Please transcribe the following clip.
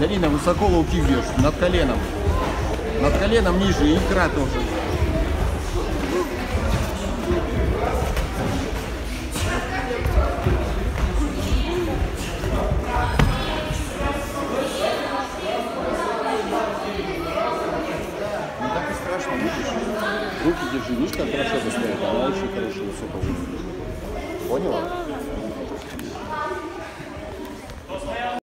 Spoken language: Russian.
Галина, высоко лоу-кик бьешь, над коленом. Над коленом ниже, и икра тоже. Не так и страшно, видишь? Руки держи, видишь, как хорошо это стоит, она очень хорошо высоко выглядит. Поняла?